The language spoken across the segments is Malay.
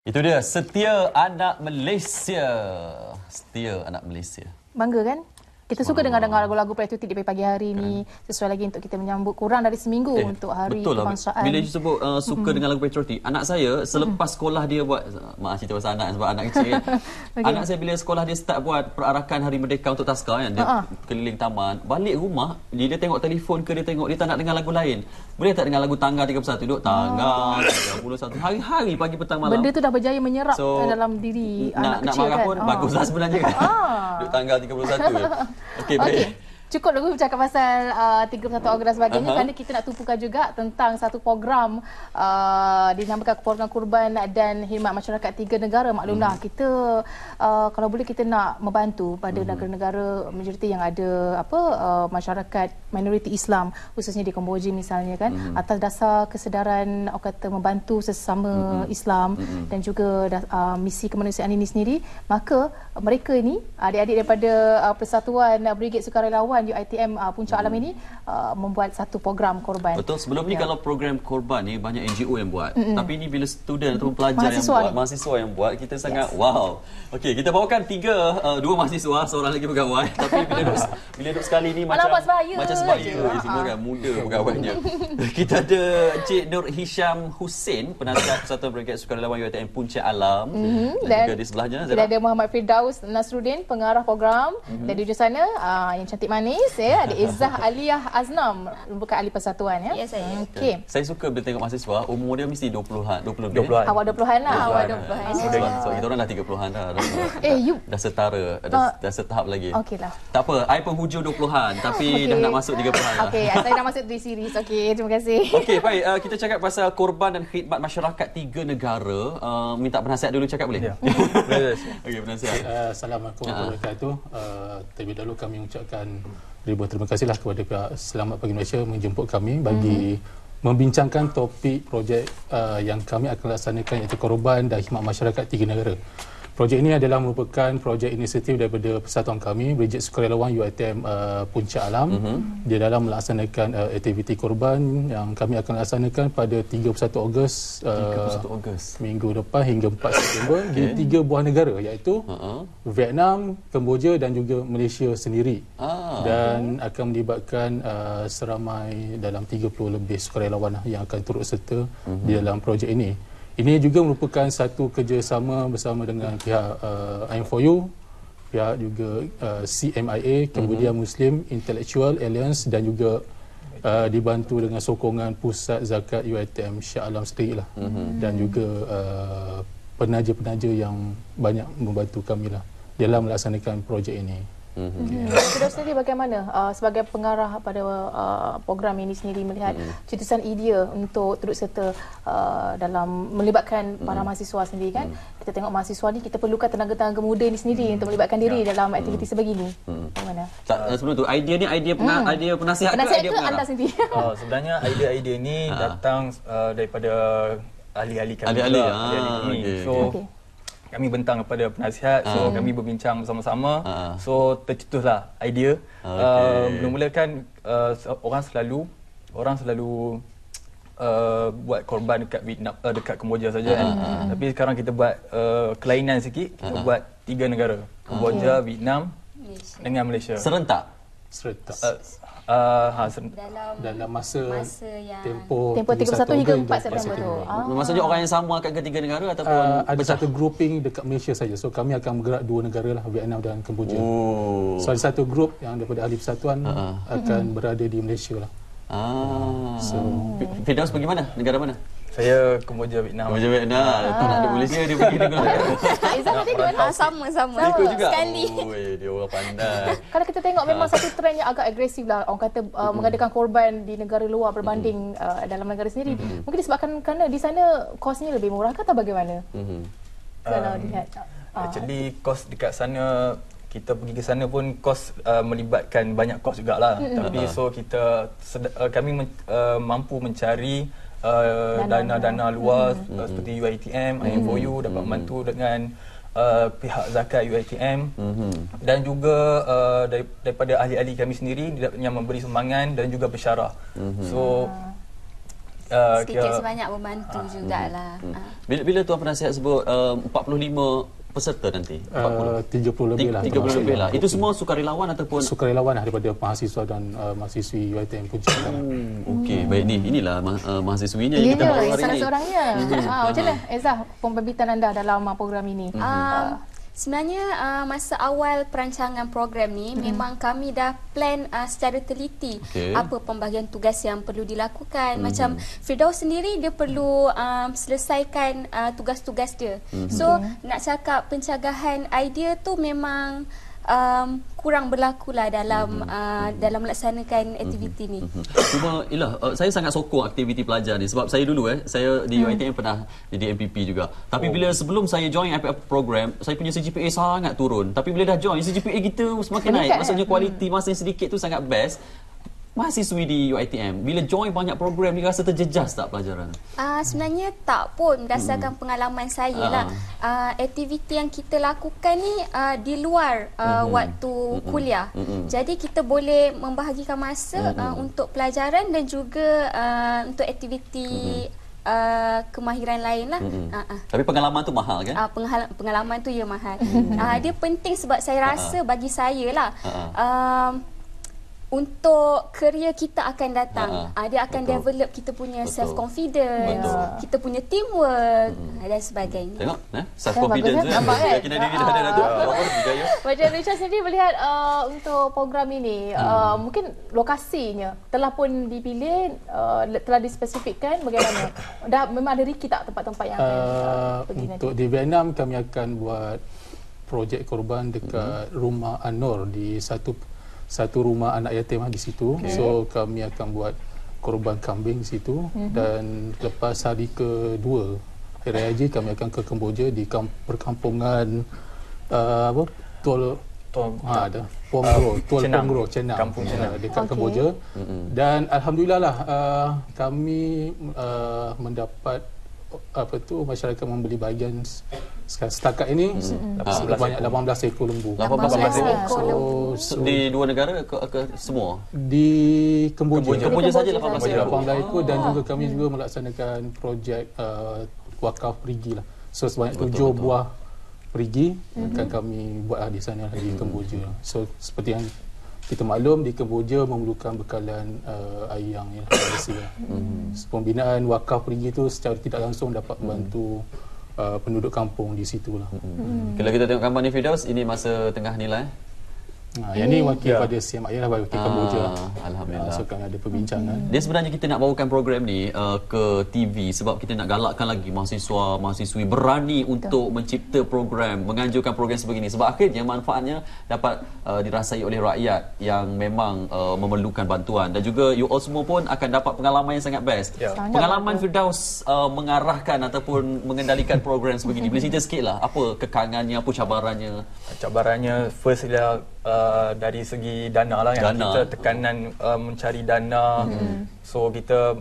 Itu dia, Setia Anak Malaysia. Setia Anak Malaysia. Bangga kan? Kita suka dengar-dengar lagu-lagu patriotik di pagi hari ni. Sesuai lagi untuk kita menyambut kurang dari seminggu untuk hari kebangsaan. Bila you sebut suka dengan lagu patriotik, anak saya selepas sekolah dia buat, maaf cerita pasal anak sebab anak kecil kan. Okay. Anak saya bila sekolah dia start buat perarakan Hari Merdeka untuk taska kan. Dia keliling taman, balik rumah dia tengok telefon ke dia tak nak dengar lagu lain. Boleh tak dengar lagu Tangga 31? Duduk Tangga 31 hari-hari pagi petang malam. Benda tu dah berjaya menyerap dalam diri anak kecil kan. Nak marah pun baguslah sebenarnya kan. Duduk Tanggal 31. Okey, baik. Cukup dulu bercakap pasal 31 Ogos dan sebagainya kerana kita nak tumpukan juga tentang satu program dinamakan program kurban dan khidmat masyarakat 3 negara. Maklumlah kita kalau boleh kita nak membantu pada negara-negara majoriti yang ada masyarakat minoriti Islam khususnya di Kemboja misalnya kan, atas dasar kesedaran kata membantu sesama Islam dan juga misi kemanusiaan ini sendiri, maka mereka ini adik-adik daripada Persatuan Brigade Sukarelawan UiTM Puncak Alam ini membuat satu program korban. Betul, sebelum ni kalau program korban ni banyak NGO yang buat. Tapi ni bila student atau pelajar yang buat, mahasiswa yang buat, kita sangat wow. Okey, kita bawakan dua mahasiswa, seorang lagi pegawai. Tapi bila duduk sekali ni macam sebaya semua kan muda pegawainya. Kita ada Encik Nur Hisham Hussein, penasihat Persatuan Brigade Sukarelawan UiTM Puncak Alam. Dan juga di sebelahnya kita ada Muhammad Firdaus Nasruddin, pengarah program. Dan di sana yang cantik manis ada Izzah Aliyah Aznam, bukan ahli persatuan ya. Ya, saya. Okey. Saya suka bila tengok mahasiswa, umur dia mesti 20-an, 20 lebih. 20-an. Awal 20-an lah. Awal 20-an. So kita orang dah 30-an dah. You dah setara, dah setahap lagi. Okeylah. Tak apa, I penghujung 20-an tapi dah nak masuk 30-an lah. Okey, saya dah masuk di series. Okey, terima kasih. Okey, baik. Kita cakap pasal korban dan khidmat masyarakat 3 negara. Minta penasihat dulu cakap boleh? Ya. Okey, penasihat. Assalamualaikum warahmatullahi wabarakatuh. Terlebih dahulu kami mengucapkan ribuan terima kasihlah kepada pihak Selamat Pagi Malaysia menjemput kami bagi membincangkan topik projek yang kami akan laksanakan, iaitu korban dan khidmat masyarakat 3 negara. Projek ini adalah merupakan projek inisiatif daripada persatuan kami, Brigade Sukarelawan UiTM Puncak Alam. Dia dalam melaksanakan aktiviti korban yang kami akan laksanakan pada 31 Ogos minggu depan hingga 4 September di 3 buah negara, iaitu Vietnam, Kemboja dan juga Malaysia sendiri. Dan akan melibatkan seramai dalam 30 lebih sukarelawan yang akan turut serta di dalam projek ini. Ini juga merupakan satu kerjasama bersama dengan pihak I'm4U, pihak juga CMIA, Cambodia Muslim Intellectual Alliance, dan juga dibantu dengan sokongan Pusat Zakat UiTM Shah Alam sendiri lah. Dan juga penaja-penaja yang banyak membantu kami lah dalam melaksanakan projek ini. Sudah sendiri bagaimana sebagai pengarah pada program ini sendiri melihat cetusan idea untuk turut serta dalam melibatkan para mahasiswa sendiri kan? Kita tengok mahasiswa ni kita perlukan tenaga-tenaga muda ni sendiri untuk melibatkan diri dalam aktiviti sebegini. Bagaimana? Sebelum tu idea ni idea penasihat ke idea pengarah? Anda sendiri. Sebenarnya idea-idea ni datang daripada ahli-ahli kami. Ahli-ahli. So kami bentang kepada penasihat, so kami berbincang bersama-sama, so tercetuslah idea. Mula-mula kan orang selalu buat korban dekat Vietnam, dekat Kemboja saja kan. Tapi sekarang kita buat kelainan sikit, kita buat 3 negara, Kemboja, Vietnam dengan Malaysia. Serentak. Dalam masa yang tempoh 31 hingga 4 September tu. Maksudnya orang yang sama akan ke 3 negara ataupun ada satu grouping dekat Malaysia saja. So kami akan bergerak 2 negara lah, Vietnam dan Kemboja. So ada satu grup yang daripada ahli persatuan akan berada di Malaysia lah. So Firdaus pergi mana? Negara mana? Saya Kemboja, Vietnam. Kemboja, Vietnam. Tak nak ada Malaysia dia pergi negara. sama Ikut juga. sekali. Dia orang pandai. Kalau kita tengok memang satu trend yang agak agresif lah, orang kata mengadakan korban di negara luar berbanding dalam negara sendiri. Mungkin disebabkan kerana di sana kosnya lebih murah atau bagaimana? Kalau lihat actually kos dekat sana, kita pergi ke sana pun kos melibatkan banyak kos jugalah. Tapi so kami mampu mencari dana-dana luar seperti UiTM, I'm4U dapat membantu dengan pihak zakat UiTM dan juga daripada ahli-ahli kami sendiri yang memberi sumbangan dan juga bersyarah. So sedikit sebanyak membantu jugalah. Bila Tuan Penasihat sebut 45 peserta nanti? 30 lebih lah. 30 lebih lah. Itu semua sukarelawan ataupun? Sukarelawan daripada mahasiswa dan mahasiswi UiTM Puncak. Okey, baik ni. Inilah mahasiswinya yang kita bawa hari ini. Salah seorangnya. Macam mana Ezah pembibitan anda dalam program ini? Sebenarnya masa awal perancangan program ni memang kami dah plan secara teliti apa pembahagian tugas yang perlu dilakukan. Macam Firdaus sendiri dia perlu selesaikan tugas-tugas dia. So nak cakap pencegahan idea tu memang kurang berlakulah dalam dalam melaksanakan aktiviti ni. Cuma saya sangat sokong aktiviti pelajar ni sebab saya dulu saya di UiTM pernah jadi MPP juga. Tapi bila sebelum saya join IPF program, saya punya CGPA sangat turun. Tapi bila dah join, CGPA kita semakin naik. Maksudnya kualiti masa yang sedikit tu sangat best. Mahasiswi di UiTM, bila join banyak program ni rasa terjejas tak pelajaran? Sebenarnya tak pun, berdasarkan pengalaman saya lah. Aktiviti yang kita lakukan ni di luar waktu kuliah. Jadi kita boleh membahagikan masa untuk pelajaran dan juga untuk aktiviti kemahiran lain lah. Tapi pengalaman tu mahal kan? Pengalaman tu mahal. Dia penting sebab saya rasa bagi saya lah. Untuk kerja kita akan datang. Dia akan develop kita punya self-confidence, kita punya teamwork dan sebagainya. Tengok, self-confidence kan? Kena diri dah ada tu. Macam Richard sendiri melihat untuk program ini, mungkin lokasinya telah pun dipilih, telah dispesifikkan bagaimana? Dah memang ada riki tak tempat-tempat yang akan pergi nanti? Untuk di Vietnam kami akan buat projek korban dekat rumah An-Nur di satu rumah anak yatim di situ. So kami akan buat korban kambing di situ dan lepas hari kedua Hari Raya Haji kami akan ke Kemboja di perkampungan Tuol Pongro Chenam, Kampung Chenam dekat Kemboja. Dan alhamdulillah lah kami mendapat masyarakat membeli bahagian setakat ini banyak 18 ekor lembu. 18 ekor. Di dua negara ke semua? Di Kemboja saja 18 ekor dan juga kami juga melaksanakan projek wakaf perigi lah. So sebanyak 7 buah perigi akan kami buat di sana di Kemboja. So seperti yang kita maklum di Kemboja memerlukan bekalan air yang bersih. Pembinaan wakaf perigi itu secara tidak langsung dapat membantu penduduk kampung di situlah. Kalau kita tengok gambar ni Firdaus, ini masa tengah nilai. Yang ni wakil pada Siam Ayah lah, wakil Kemboja. Alhamdulillah. So kami ada perbincangan. Dia sebenarnya kita nak bawakan program ni ke TV sebab kita nak galakkan lagi mahasiswa-mahasiswi berani untuk mencipta program, menganjurkan program sebegini sebab akhirnya manfaatnya dapat dirasai oleh rakyat yang memang memerlukan bantuan dan juga you all semua pun akan dapat pengalaman yang sangat best. Pengalaman Firdaus mengarahkan ataupun mengendalikan program sebegini. Boleh cerita sikitlah apa kekangannya, apa cabarannya? Cabarannya first ialah dari segi dana lah, yang kita tekanan mencari dana. So kita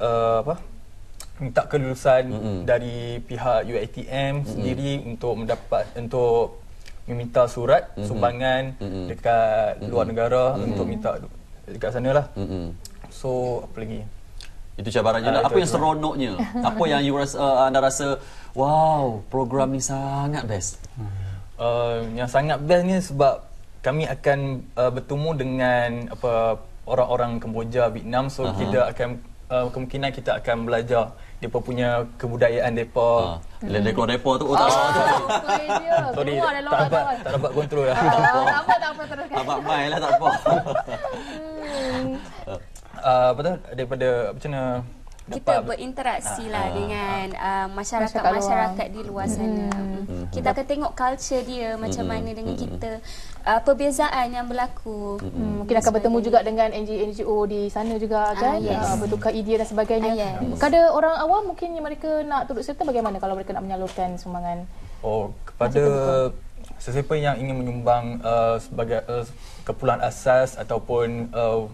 minta kelulusan dari pihak UiTM sendiri untuk meminta surat sumbangan dekat luar negara untuk minta dekat sana lah. So apa lagi? Itu cabarannya lah. Apa yang seronoknya? Apa yang anda rasa wow, program ni sangat best? Yang sangat best ni sebab kami akan bertemu dengan orang-orang Kemboja, Vietnam. So kita akan kemungkinan kita akan belajar depa punya kebudayaan depa. Bila dekor depa tu sorry, tak dapat kontrol lah. Tak apa teruskan. Abang mai lah tak apa. Betul, daripada macam mana kita berinteraksi lah dengan masyarakat di luar sana. Kita akan tengok culture dia macam mana dengan kita, perbezaan yang berlaku. Mungkin akan bertemu juga dengan NGO di sana juga kan, bertukar idea dan sebagainya. Kepada orang awam mungkin mereka nak turut serta bagaimana kalau mereka nak menyalurkan sumbangan? Kepada sesiapa yang ingin menyumbang sebagai keperluan asas ataupun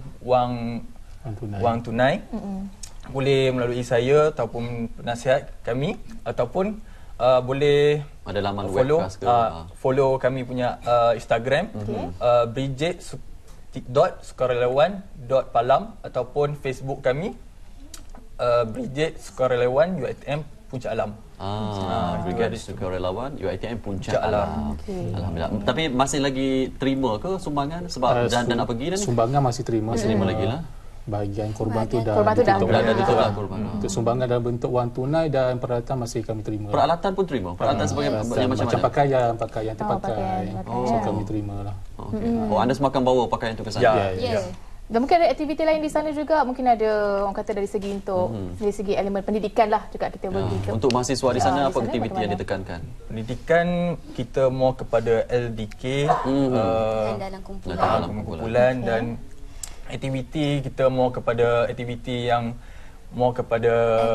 wang tunai, boleh melalui saya ataupun penasihat kami ataupun boleh ada laman follow kami punya Instagram Bridget.sukarelawan.palam ataupun Facebook kami Brigade Sukarelawan UiTM Puncak Alam. Brigade Sukarelawan UiTM Puncak Alam. Alhamdulillah. Tapi masih lagi terima ke sumbangan sebab dah nak pergi dah ni? Sumbangan masih terima. Masih terima lagi lah. Bahagian korban tu dah ditutup korban. Untuk sumbangan dalam bentuk wang tunai dan peralatan masih kami terima. Peralatan pun terima. Peralatan sebagai macam pakaian terpakai. So kami terimalah. Anda semakan bawa pakaian tu ke sana? Ya. Dan mungkin ada aktiviti lain di sana juga, mungkin ada orang kata dari segi dari segi elemen pendidikan lah juga kita bagi ke. Untuk mahasiswa di sana apa aktiviti yang ditekankan? Pendidikan kita more kepada LDK dalam kumpulan dan aktiviti kita more kepada aktiviti yang more kepada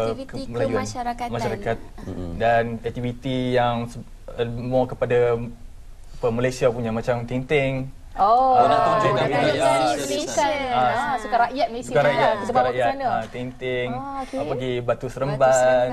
masyarakat dan aktiviti yang more kepada Malaysia punya macam ting-ting. Nak tunjuk Malaysia. Suka rakyat Malaysia. Suka rakyat. Ting-ting. Pergi Batu Seremban.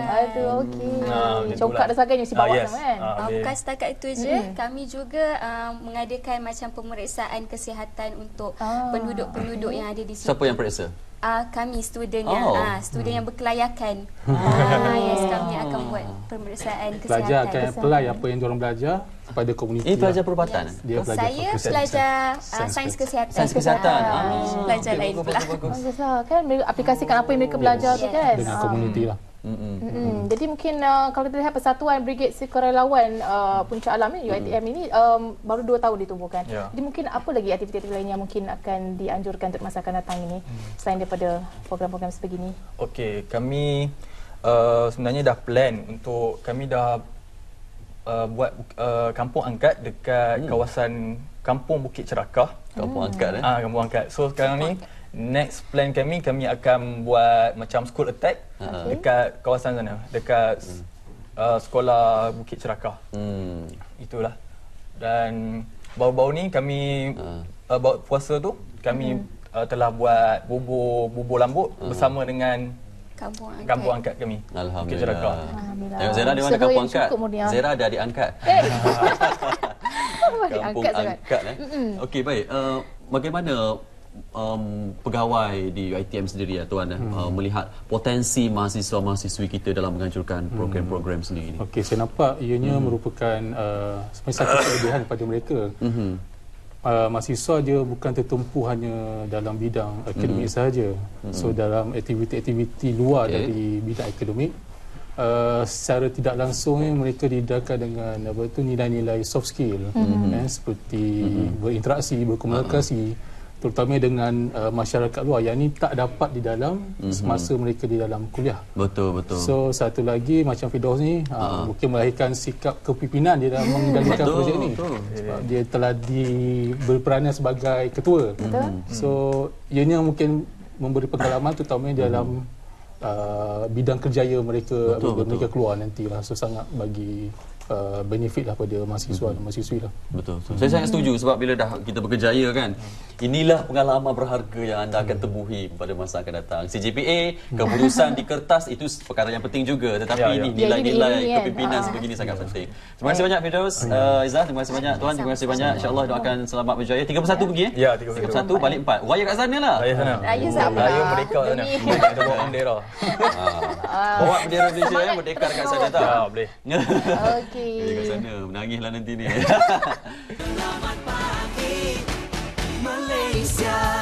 Congkak dan sebagainya mesti bawa kan. Bukan setakat itu je, kami juga mengadakan macam pemeriksaan kesihatan untuk penduduk-penduduk yang ada di situ. Siapa yang periksa? Kami student yang berkelayakan. Yes, kami akan buat pemeriksaan kesihatan. Pelajar akan apply apa yang diorang belajar kepada komuniti. Ini pelajar perubatan? Saya pelajar sains kesihatan. Sains kesihatan. Pelajar lain pula. Kan aplikasikan apa yang mereka belajar tu kan. Dengan komuniti lah. Jadi mungkin kalau kita lihat Persatuan Brigade Sukarelawan Puncak Alam ni, UiTM ini baru 2 tahun ditubuhkan. Jadi mungkin apa lagi aktiviti lain yang mungkin akan dianjurkan untuk masa akan datang ini selain daripada program-program sebegini? Okey, kami sebenarnya dah plan untuk kami dah buat kampung angkat dekat kawasan Kampung Bukit Cerakah. Kampung angkat kampung angkat. So sekarang ni next plan kami akan buat macam school attack dekat kawasan sana, dekat sekolah Bukit Cerakah. Itulah. Dan baru-baru ni kami puasa tu kami telah buat bubur lambuk bersama dengan kampung angkat kami. Alhamdulillah. Tengok Zera dia mana kampung angkat. Zera ada adik angkat. Kampung angkat Okey, baik. Bagaimana pegawai di UiTM sendiri ya tuan melihat potensi mahasiswa-mahasiswi kita dalam menganjurkan program-program sendiri ini? Okey, saya nampak ianya merupakan sebenarnya satu kelebihan kepada mereka. Mahasiswa dia bukan tertumpu hanya dalam bidang akademik sahaja. So dalam aktiviti-aktiviti luar dari bidang akademik, secara tidak langsung mereka didedahkan dengan nilai-nilai soft skill, seperti berinteraksi, berkomunikasi, terutama dengan masyarakat luar yang ni tak dapat di dalam semasa mereka di dalam kuliah. Betul. So satu lagi macam Firdaus ni mungkin melahirkan sikap kepimpinan dia dalam mengendalikan projek ni. Sebab dia telah berperanan sebagai ketua. So ianya mungkin memberi pengalaman terutama dalam bidang kerjaya mereka mereka keluar nantilah. So sangat bagi benefit lah pada mahasiswa dan mahasiswi lah. Betul. Saya sangat setuju sebab bila dah kita berkejaya kan, inilah pengalaman berharga yang anda akan temuhi pada masa akan datang. CGPA, keputusan di kertas itu perkara yang penting juga, tetapi ini nilai-nilai kepimpinan sebegini sangat penting. Terima kasih banyak Firdaus, Izzah, terima kasih banyak tuan, terima kasih banyak. Insya-Allah doakan selamat berjaya. 31 pergi Ya, 31 balik 4. Raya kat sana lah. Raya sana. Raya Merdeka sana. Kita bawa bendera. Bawa bendera Malaysia merdeka dekat sana tak? Ya, boleh. Okey. Kat sana menangislah nanti ni. Selamat pagi Malaysia.